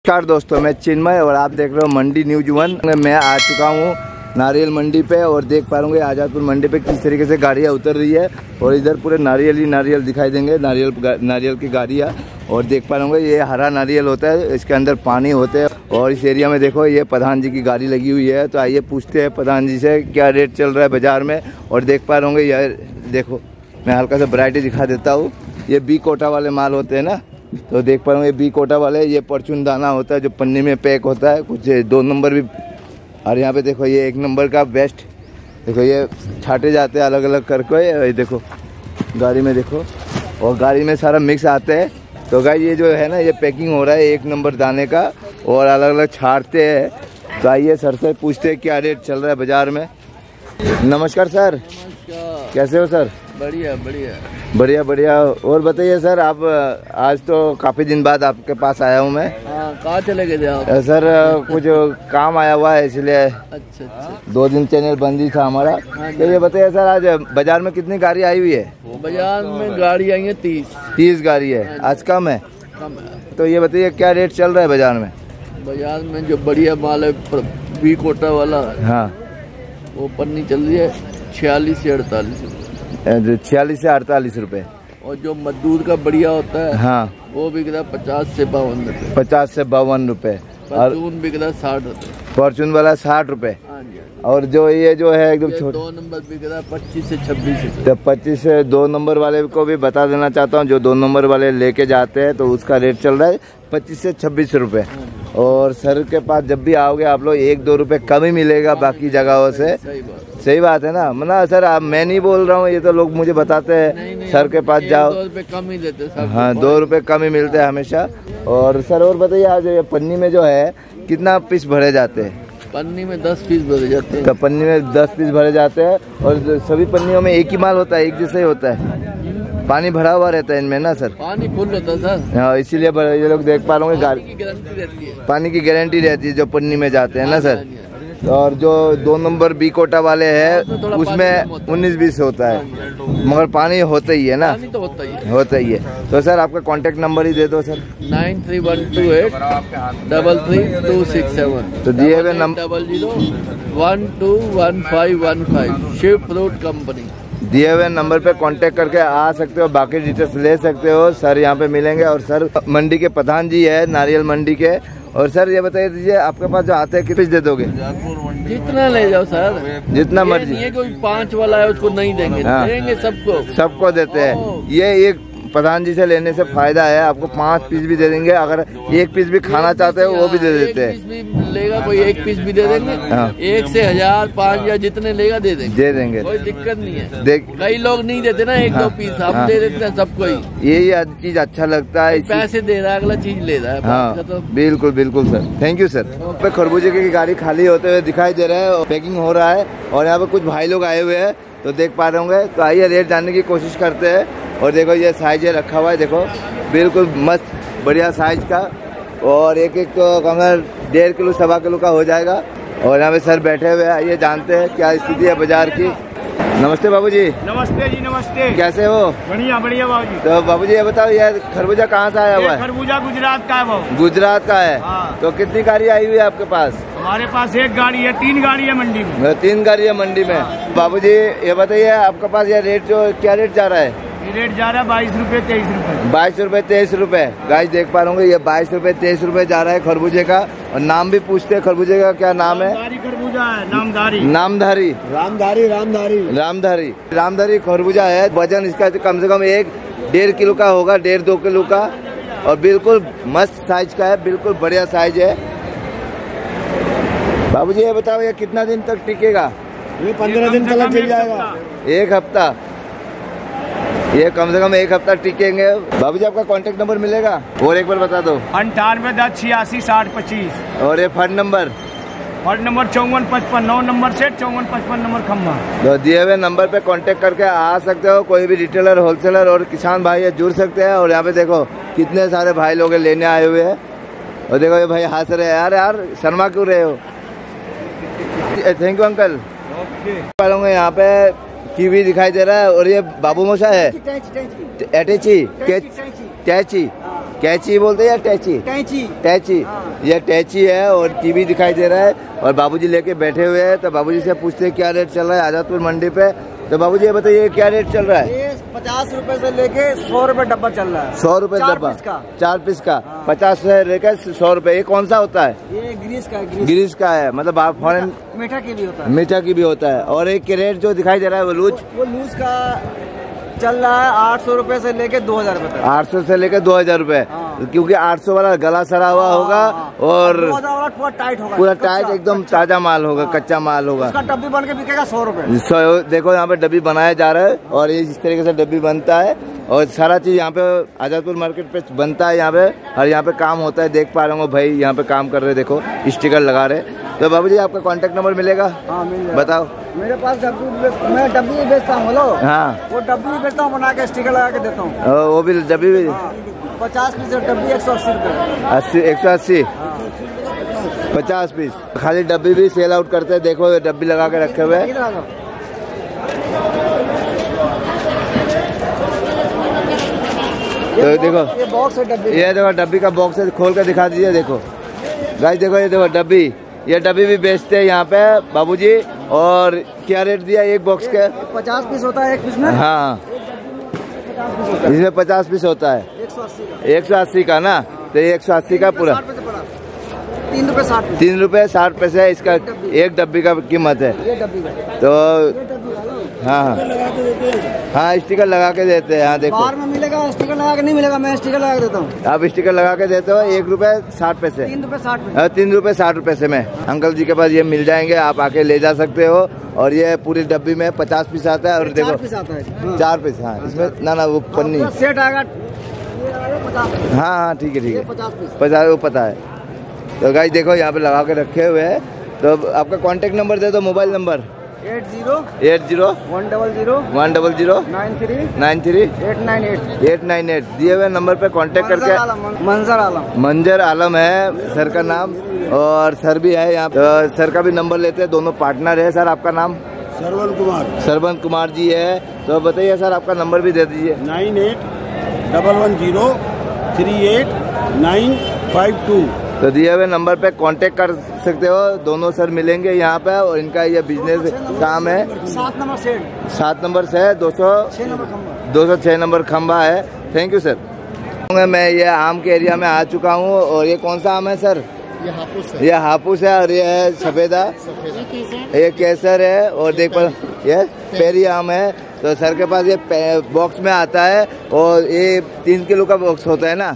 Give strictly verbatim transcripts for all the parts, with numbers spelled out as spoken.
नमस्कार दोस्तों, मैं चिन्मय और आप देख रहे हो मंडी न्यूज वन। मैं आ चुका हूँ नारियल मंडी पे और देख पा रहे आज़ादपुर मंडी पे किस तरीके से गाड़ियाँ उतर रही है और इधर पूरे नारियल ही नारियल दिखाई देंगे, नारियल नारियल की गाड़ियाँ। और देख पा रहे ये हरा नारियल होता है, इसके अंदर पानी होते हैं। और इस एरिया में देखो ये प्रधान जी की गाड़ी लगी हुई है, तो आइए पूछते हैं प्रधान जी से क्या रेट चल रहा है बाज़ार में। और देख पा रहे ये देखो, मैं हल्का सा वैरायटी दिखा देता हूँ। ये बी कोटा वाले माल होते हैं ना, तो देख पा रहे ये बी कोटा वाले, ये परचून दाना होता है जो पन्नी में पैक होता है, कुछ दो नंबर भी। और यहाँ पे देखो ये एक नंबर का बेस्ट, देखो ये छाटे जाते हैं अलग अलग करके। ये देखो गाड़ी में देखो, और गाड़ी में सारा मिक्स आते हैं। तो गाइस ये जो है ना, ये पैकिंग हो रहा है एक नंबर दाने का और अलग अलग छाटते हैं। तो आइए सर से पूछते हैं क्या रेट चल रहा है बाजार में। नमस्कार सर। नमस्कार। कैसे हो सर? बढ़िया बढ़िया बढ़िया बढ़िया। और बताइए सर, आप आज तो काफ़ी दिन बाद आपके पास आया हूँ मैं। हाँ, कहाँ चले गए थे आप? सर कुछ काम आया हुआ है इसलिए। अच्छा अच्छा। दो दिन चैनल बंद ही था हमारा। तो ये बताइए सर, आज बाजार में कितनी गाड़ी आई हुई है? बाजार में गाड़ी आई है तीस तीस गाड़ी है। आज कम है? कम है। तो ये बताइए क्या रेट चल रहा है बाजार में? बाजार में जो बढ़िया माल है बी कोटा वाला, हाँ, वो पन्नी चल रही है छियालीस से अड़तालीस रुपए। छियालीस से अड़तालीस रुपए। और जो मजदूर का बढ़िया होता है, हाँ, वो बिक रहा पचास से बावन रुपए। पचास से बावन रुपए। फॉर्चून बिक रहा साठ रुपए। फॉर्चून वाला साठ रुपए। हाँ जी। और जो ये जो है एकदम छोटा दो नंबर बिक रहा पच्चीस से छब्बीस रुपए। तो पच्चीस से दो नंबर वाले को भी बता देना चाहता हूँ, जो दो नंबर वाले लेके जाते हैं तो उसका रेट चल रहा है पच्चीस से छब्बीस रुपए। और सर के पास जब भी आओगे आप लोग एक दो रुपए कम ही मिलेगा बाकी जगहों से। सही बात, सही बात है ना? मतलब सर आप, मैं नहीं बोल रहा हूँ, ये तो लोग मुझे बताते हैं सर के पास जाओ, दो रुपए कम ही देते। हाँ, दो रुपए कम ही मिलते हैं हमेशा। और सर और बताइए, आज ये पन्नी में जो है कितना पीस भरे जाते हैं? पन्नी में दस पीस भरे जाते हैं। तो पन्नी में दस पीस भरे जाते हैं और सभी पन्नियों में एक ही माल होता है, एक जैसा ही होता है? पानी भरा हुआ रहता है इनमें ना सर? पानी फुल होता है सर। हाँ, इसीलिए ये लोग देख पा रहे होंगे गाड़ी की गारंटी रहती है। पानी की गारंटी रहती है जो पन्नी में जाते हैं ना सर। और जो दो नंबर बी कोटा वाले हैं उसमें उन्नीस बीस होता है, मगर पानी होता ही है ना? पानी तो होता ही है। होता ही है। तो सर आपका कांटेक्ट नंबर ही दे दो sir. Nine three one two eight double three two six seven. तो दिए हुए number double zero one two one five one five Shiv fruit company. दिए हुए नंबर पे कांटेक्ट करके आ सकते हो, बाकी डिटेल्स ले सकते हो। सर यहाँ पे मिलेंगे और सर मंडी के प्रधान जी है नारियल मंडी के। और सर ये बताइए दीजिए, आपके पास जो आते हैं कितने दे दोगे? जितना ले जाओ सर, जितना मर्जी। ये कोई पाँच वाला है उसको नहीं देंगे। हाँ। देंगे सबको, सबको देते हैं। ये एक प्रधान जी से लेने से फायदा है, आपको पाँच पीस भी दे देंगे। अगर एक पीस भी खाना चाहते हो वो भी दे देते हैं। एक पीस भी लेगा कोई, एक पीस भी दे देंगे। हाँ। एक से हजार पाँच या जितने लेगा दे देंगे, दे देंगे, कोई दिक्कत नहीं है। देख कई लोग नहीं देते ना एक हाँ, दो पीस, हम हाँ, दे देते हैं सबको ही। यही चीज अच्छा लगता है, पैसे दे रहा है अगला चीज ले रहा है। हाँ, तो बिल्कुल बिल्कुल सर, थैंक यू सर। खरबूजे की गाड़ी खाली होते हुए दिखाई दे रहा है, पैकिंग हो रहा है और यहाँ पे कुछ भाई लोग आए हुए हैं तो देख पा रहे होंगे। तो आइए रेट जानने की कोशिश करते हैं। और देखो ये साइज है रखा हुआ है, देखो बिल्कुल मस्त बढ़िया साइज का। और एक एक तो कमर डेढ़ किलो सवा किलो का हो जाएगा। और यहाँ पे सर बैठे हुए हैं, आइए जानते हैं क्या स्थिति है बाजार की। नमस्ते बाबूजी। नमस्ते जी, नमस्ते। कैसे हो? बढ़िया बढ़िया बाबूजी। तो बाबूजी ये बताओ, यार खरबूजा कहाँ से आया हुआ है? खरबूजा गुजरात का है बाबू। गुजरात का है। हाँ। तो कितनी गाड़ी आई हुई है आपके पास? हमारे पास एक गाड़ी है, तीन गाड़ी है मंडी में। तीन गाड़ी है मंडी में। हाँ। बाबूजी ये बताइए, आपके पास ये रेट जो क्या रेट जा रहा है? ये रेट जा रहा है बाईस रूपए तेईस रूपए। बाईस रूपए तेईस रूपए। गाइस देख पा रहे होंगे ये बाईस रूपए तेईस रूपए जा रहा है खरबूजे का। और नाम भी पूछते हैं खरबूजे का, क्या नाम है? खरबूजा है, नामधारी। नामधारी रामधारी रामधारी रामधारी रामधारी खरबूजा है। वजन इसका कम से कम एक डेढ़ किलो का होगा, डेढ़ दो किलो का। और बिल्कुल मस्त साइज का है, बिल्कुल बढ़िया साइज है। बाबूजी ये बताओ, ये कितना दिन तक टिकेगा? ये पंद्रह दिन तक चल जाएगा। एक हफ्ता? ये कम से कम एक हफ्ता टिकेंगे। बाबूजी आपका कांटेक्ट नंबर मिलेगा? और एक बार बता दो। अंठानवे दस छियासी साठ पच्चीस। और ये फंड नंबर? फंड नंबर चौवन पचपन, नौ नंबर से चौवन पचपन नंबर खम्मा। तो दिए हुए नंबर पे कांटेक्ट करके आ सकते हो। कोई भी रिटेलर, होलसेलर और किसान भाई है जुड़ सकते हैं। और यहाँ पे देखो कितने सारे भाई लोग लेने आए हुए हैं। और देखो ये भाई हंस रहे हैं, यार यार शर्मा क्यों रहे हो? Thank you uncle. ओके। यहाँ पे कीवी दिखाई दे रहा है। और ये बाबू मोसा है, एटेची टैची। कैची बोलते हैं या टैची? टैची। टैची, ये टैची है और टीवी दिखाई दे रहा है और बाबूजी लेके बैठे हुए हैं। तो बाबूजी से पूछते हैं क्या रेट चल रहा है आजादपुर मंडी पे। तो बाबूजी ये बताइए क्या रेट चल रहा है? ये पचास रुपए से लेके सौ रुपए डब्बा चल रहा है। सौ रुपए डब्बा, चार पीस का पचास से लेकर सौ रुपए। ये कौन सा होता है? ये ग्रीस का, ग्रीस का है, मतलब आप फॉरेन मीठा की भी होता है। मीठा की भी होता है। और एक रेट जो दिखाई दे रहा है वो लूज, वो लूज का चल रहा है आठ सौ रूपये से लेके दो हजार रूपए तक। आठ सौ से लेकर दो हजार रूपए, क्योंकि आठ सौ वाला गला सरा हुआ होगा और पूरा टाइट होगा, पूरा टाइट एकदम ताजा माल होगा, कच्चा माल होगा। उसका डब्बी बन के बिकेगा सौ रूपये। सौ, देखो यहाँ पे डब्बी बनाया जा रहा है और ये इस तरीके से डब्बी बनता है और सारा चीज यहाँ पे आजादपुर मार्केट पे बनता है यहाँ पे, और यहाँ पे काम होता है। देख पा रहे हो भाई यहाँ पे काम कर रहे, देखो स्टिकर लगा रहे। तो बाबूजी आपका कांटेक्ट नंबर मिलेगा? हाँ मिल जाएगा। बताओ। मेरे पास डब्बी, मैं डब्बी भी बेचता हूँ। हेलो, हाँ वो डब्बी भी बेचता हूँ, बना के स्टिकर लगा के देता हूँ। वो भी डब्बी भी पचास पीस डब्बी एक सौ अस्सी रूपए। अस्सी एक सौ अस्सी पचास पीस। खाली डब्बी भी सेल आउट करते हैं। देखो ये डब्बी लगा के रखे हुए हैं। तो देखो ये बॉक्स है डब्बी, ये देखो डब्बी का बॉक्स है, खोल कर दिखा दीजिए। देखो गाइस, देखो ये देखो डब्बी, ये डब्बी भी बेचते हैं यहाँ पे बाबूजी। और क्या रेट दिया एक बॉक्स के? पचास पीस होता है एक पीस में। हाँ, इसमें पचास पीस होता है, एक सौ अस्सी का ना। तो एक सौ अस्सी का पूरा तीन रुपए साठ तीन रुपए साठ पैसे इसका एक डब्बी का कीमत है। तो हाँ हाँ हाँ स्टिकर लगा के देते हैं। हाँ देखो बाहर में मिलेगा, स्टिकर लगा के नहीं मिलेगा, मैं स्टिकर लगा के देता हूँ। आप स्टिकर लगा के देते हो एक रुपए साठ पैसे, तीन रुपए साठ पैसे तीन रुपए साठ रुपए से में अंकल जी के पास ये मिल जाएंगे, आप आके ले जा सकते हो। और ये पूरी डब्बी में पचास पीस आता है और देखो चार पीस आता है, चार पीस। हाँ इसमें ना ना वो पन्नी सेट आएगा। हाँ हाँ ठीक है ठीक है, पचास पीस पचास वो पता है। तो गाइस देखो यहाँ पे लगा के रखे हुए हैं। तो आपका कांटेक्ट नंबर दे दो, mobile number. Eight zero eight zero one double zero one double zero nine three nine three eight nine eight eight nine eight दिए हुए नंबर पे कांटेक्ट करके। मंजर आलम, मंजर आलम है सर का नाम, और सर भी है यहाँ। तो सर का भी नंबर लेते हैं, दोनों पार्टनर है। सर आपका नाम? सरवन कुमार। सरवन कुमार जी है। तो बताइए सर आपका नंबर भी दे दीजिए। Nine eight double one zero three eight nine five two. तो दिए हुए नंबर पे कांटेक्ट कर सकते हो, दोनों सर मिलेंगे यहाँ पे। और इनका ये बिजनेस काम है। सात नंबर सेट, सात नंबर से है, दो सौ छह नंबर खंबा, दो सौ छह नंबर खंबा है। Thank you sir. मैं ये आम के एरिया में आ चुका हूँ। और ये कौन सा आम है सर? ये हापुस है। ये हापुस है और ये है सफेदा, ये केसर है। और देख पर ये पेरी आम है। तो सर के पास ये बॉक्स में आता है और ये तीन किलो का बॉक्स होता है ना?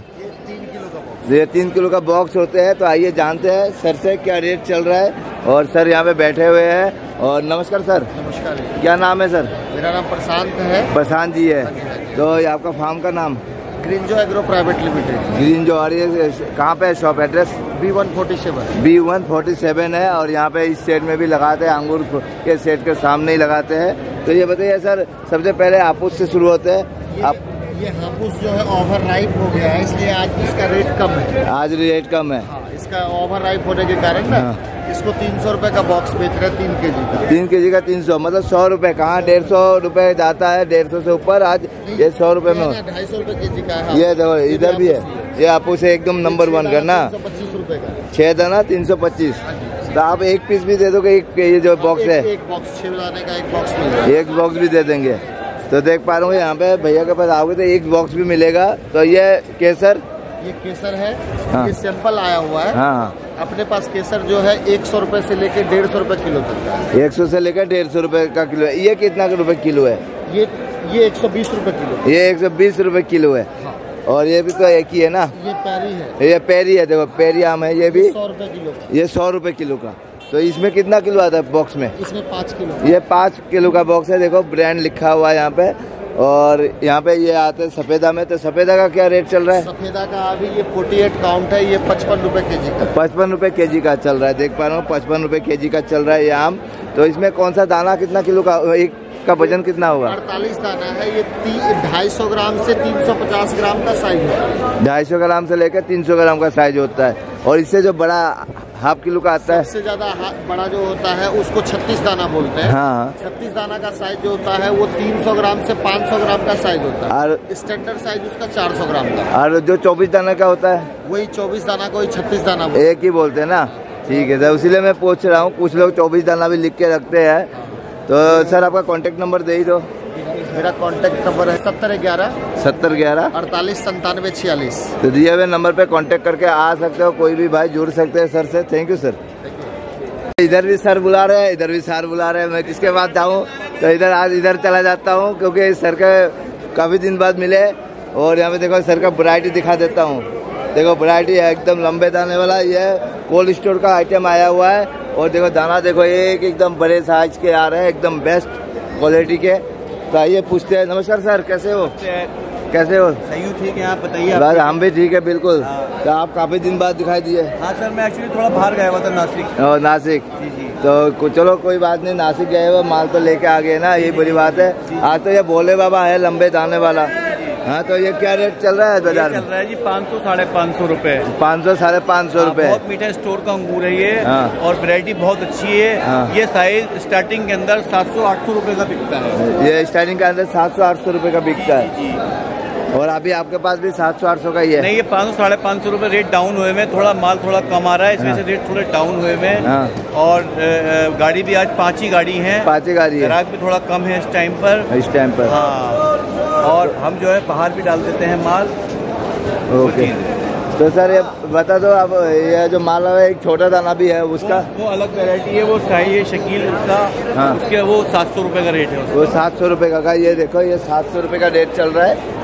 ये तीन किलो का बॉक्स होते हैं। तो आइए जानते हैं सर से क्या रेट चल रहा है। और सर यहाँ पे बैठे हुए हैं। और नमस्कार सर। नमस्कार। क्या नाम है सर? मेरा नाम प्रशांत है। प्रशांत जी है। तो ये आपका फार्म का नाम? Greenjo agro private limited. Greenjo. और ये कहाँ पे है shop address? B one forty seven B one forty seven है। और यहाँ पे इस सेट में भी लगाते हैं, अंगूर के सेट के सामने ही लगाते हैं। तो ये बताइए सर, सबसे पहले हापुस से शुरू होते हैं। आप ये हापुस जो है ओवर राइप हो गया है, इसलिए आज इसका रेट कम है। आज रेट कम है? हाँ, इसका ओवर राइप होने के कारण ना इसको तीन सौ रुपए का बॉक्स बेच रहे हैं, तीन के जी का। तीन के जी का तीन सौ, मतलब सौ रुपए। कहाँ डेढ़ सौ रुपए जाता है, डेढ़ सौ से ऊपर। आज ये सौ रुपए में ढाई सौ रुपए के जी का है। ये देखो इधर भी है, ये हापुस है एकदम नंबर वन करना, पच्चीस रुपए का छह दाना तीन सौ पच्चीस। तो आप एक पीस भी दे दोगे? एक ये जो बॉक्स है, एक बॉक्स छह दाने का एक बॉक्स मिलेगा, एक बॉक्स भी दे देंगे। तो देख पा रहा हूँ यहाँ पे भैया के पास आओगे तो एक बॉक्स भी मिलेगा। तो ये केसर, ये केसर है। हाँ। ये सैंपल आया हुआ है। हाँ, अपने पास केसर जो है एक सौ रुपए से लेके डेढ़ सौ रुपए किलो तक का है। एक सौ से लेकर डेढ़ सौ रुपए का किलो है। ये कितना रुपए किलो है? ये ये एक सौ बीस रुपए किलो। ये एक सौ बीस रुपए किलो है। हाँ। और ये भी तो एक ही है ना? ये पैरी है। ये पेरी है, देखो पेरी आम है। ये भी सौ रुपए किलो। ये सौ रुपए किलो का। तो इसमें कितना किलो आता है बॉक्स में? इसमें पाँच किलो। ये पाँच किलो का बॉक्स है। देखो ब्रांड लिखा हुआ है यहाँ पे। और यहाँ पे ये आते हैं सफेदा में। तो सफेदा का क्या रेट चल रहा है? सफेदा का अभी ये अड़तालीस काउंट है, ये पचपन रुपए के जी का। पचपन रुपए के जी का चल रहा है। देख पा रहा हूँ पचपन रुपए के जी का चल रहा है ये आम। तो इसमें कौन सा दाना कितना किलो का? एक का वजन कितना होगा? अड़तालीस दाना है ये, ढाई सौ ग्राम से तीन सौ पचास ग्राम का साइज है। ढाई सौ ग्राम से लेकर तीन सौ ग्राम का साइज होता है। और इससे जो बड़ा हाफ किलो का आता है, सबसे ज्यादा बड़ा जो होता है उसको छत्तीस दाना बोलते हैं। हाँ, छत्तीस दाना का साइज जो होता है वो तीन सौ ग्राम से पाँच सौ ग्राम का साइज होता है। और स्टैंडर्ड साइज उसका चार सौ ग्राम का। और जो चौबीस दाना का होता है वही चौबीस दाना को छत्तीस दाना एक ही बोलते हैं ना। ठीक है सर, इसीलिए मैं पूछ रहा हूँ। कुछ लोग चौबीस दाना भी लिख के रखते हैं। तो सर आपका कॉन्टेक्ट नंबर दे ही दो। मेरा कॉन्टेक्ट नंबर है सत्तर ग्यारह सत्तर ग्यारह अड़तालीस संतानवे छियालीस। तो दिए हुए नंबर पे कांटेक्ट करके आ सकते हो, कोई भी भाई जुड़ सकते हैं सर से। Thank you sir. इधर भी सर बुला रहे हैं, इधर भी सर बुला रहे हैं। मैं किसके बाद जाऊँ तो इधर आज इधर चला जाता हूँ, क्योंकि सर का काफ़ी दिन बाद मिले। और यहाँ पे देखो सर का वैरायटी दिखा देता हूँ। देखो वैरायटी है एकदम लंबे दाने वाला, ये कोल्ड स्टोर का आइटम आया हुआ है। और देखो दाना देखो एक एकदम बड़े साइज के आ रहे हैं, एकदम बेस्ट क्वालिटी के। तो आइए पूछते हैं। नमस्कार सर, कैसे हो? कैसे हो? सही हूँ, ठीक है। आप बताइए। बस हम भी ठीक है बिल्कुल। तो आप काफी दिन बाद दिखाई दिए। हाँ सर, मैं एक्चुअली थोड़ा बाहर गया हुआ था, नासिक। और नासिक जी जी। तो चलो कोई बात नहीं, नासिक गए हुए माल तो लेके आ गए ना, यही बड़ी बात है। आज तो ये भोले बाबा है लंबे दाने वाला। हाँ, तो ये क्या रेट चल रहा है बाजार में? चल रहा है जी पाँच सौ साढ़े पाँच सौ रूपए। पाँच सौ साढ़े पाँच सौ रूपए। बहुत मीठा स्टोर का अंगूर है ये। हाँ। और वैरायटी बहुत अच्छी है। हाँ। ये साइज स्टार्टिंग के अंदर सात सौ आठ सौ रूपये का बिकता है। ये स्टार्टिंग के अंदर सात सौ आठ सौ रूपये का बिकता है। और अभी आपके पास भी सात सौ आठ सौ का ही है? नहीं, ये पाँच सौ साढ़े पाँच सौ रूपये रेट डाउन हुए में, थोड़ा माल थोड़ा कम आ रहा है, इसमें हाँ। से रेट थोड़े डाउन हुए में। हाँ। और गाड़ी भी आज पाँच ही गाड़ी है, पाँच ही गाड़ी है। ग्राहक भी थोड़ा कम है इस टाइम पर। इस टाइम पर हाँ। और हम जो है बाहर भी डाल देते हैं माल। ओके। तो सर ये बता दो आप, ये जो माल है एक छोटा दाना भी है उसका? वो, वो अलग वैरायटी है, वो शाही है शकील का। हाँ। उसके वो सात सौ रुपये का रेट है। वो सात सौ रुपये का। ये देखो ये सात सौ रुपये का रेट चल रहा है,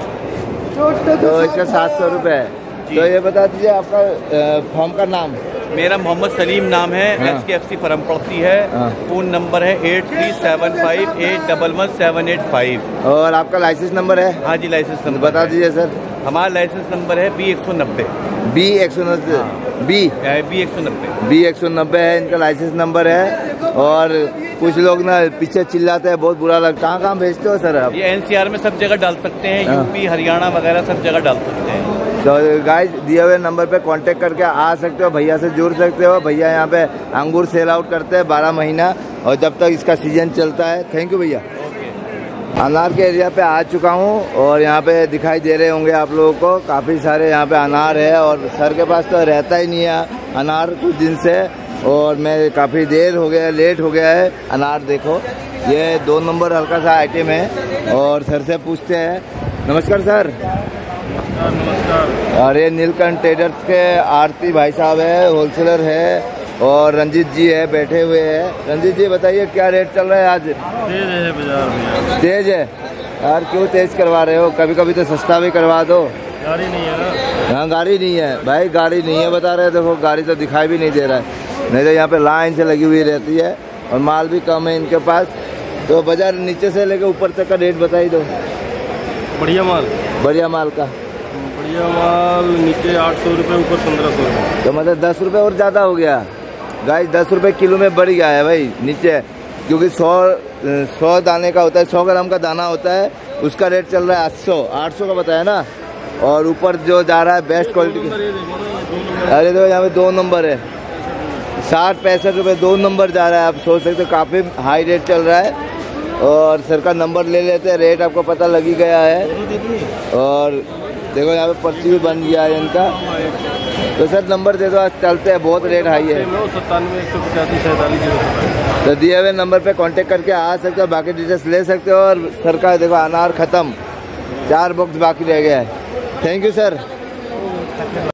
तो इसका सात सौ रुपये है। तो ये बता दीजिए आपका फॉर्म का नाम? मेरा मोहम्मद सलीम नाम है। हाँ। एस के एफ सी फर्म पड़ती है। हाँ। फोन नंबर है eight three seven five eight double one seven eight five. और आपका लाइसेंस नंबर है? हाँ जी, लाइसेंस नंबर बता दीजिए सर। हमारा लाइसेंस नंबर है बी एक सौ नब्बे। बी एक सौ नब्बे बी बी एक सौ नब्बे बी एक सौ नब्बे है इनका लाइसेंस नंबर है। और कुछ लोग ना पीछे चिल्लाते हैं, बहुत बुरा लगता है। कहाँ कहाँ भेजते हो सर आप? ये एन सी आर में सब जगह डाल सकते हैं, यूपी हरियाणा वगैरह सब जगह डाल सकते हैं। तो गाइस दिए हुए नंबर पे कांटेक्ट करके आ सकते हो, भैया से जुड़ सकते हो। भैया यहाँ पे अंगूर सेल आउट करते हैं बारह महीना, और जब तक इसका सीजन चलता है। थैंक यू भैया। अनार के एरिया पे आ चुका हूँ, और यहाँ पे दिखाई दे रहे होंगे आप लोगों को काफ़ी सारे यहाँ पे अनार है। और सर के पास तो रहता ही नहीं है अनार कुछ दिन से, और मैं काफ़ी देर हो गया, लेट हो गया है। अनार देखो, ये दो नंबर हल्का सा आइटम है। और सर से पूछते हैं। नमस्कार सर। नमस्कार। और ये नीलकंठ ट्रेडर्स के आरती भाई साहब है, होलसेलर है। और रंजीत जी है, बैठे हुए हैं। रंजीत जी बताइए क्या रेट चल रहा है आज? तेज है बाजार में। तेज है यार, क्यों तेज करवा रहे हो? कभी कभी तो सस्ता भी करवा दो। गाड़ी नहीं है ना? यहाँ गाड़ी नहीं है भाई, गाड़ी नहीं है बता रहे। देखो गाड़ी तो दिखाई भी नहीं दे रहा है, नहीं तो यहाँ पे लाइन से लगी हुई रहती है। और माल भी कम है इनके पास। तो बाजार नीचे से लेके ऊपर तक का रेट बताई दो। बढ़िया माल? बढ़िया माल का बढ़िया माल नीचे आठ सौ रुपये, ऊपर पंद्रह सौ रुपये। तो मतलब दस रुपये और ज़्यादा हो गया गाइस। दस रुपये किलो में बढ़ गया है भाई नीचे, क्योंकि सौ सौ दाने का होता है, सौ ग्राम का दाना होता है, उसका रेट चल रहा है आठ सौ आठ सौ का बताया ना। और ऊपर जो जा रहा है बेस्ट क्वालिटी की, अरे तो यहाँ पे दो नंबर है, साठ पैंसठ रुपये दो नंबर जा रहा है। आप सोच सकते हो काफ़ी हाई रेट चल रहा है। और सर का नंबर ले लेते हैं, रेट आपको पता लग ही गया है। और देखो यहाँ पे पर्ची भी बन गया है इनका। तो सर नंबर दे दो, आज चलते हैं, बहुत रेट हाई है। सत्तानवे एक सौ पचासी सैंतालीस। तो दिए हुए नंबर पे कांटेक्ट करके आ सकते हो, बाकी डिटेल्स ले सकते हो। और सर का देखो अनार ख़त्म, चार बॉक्स बाकी रह गया है। Thank you sir.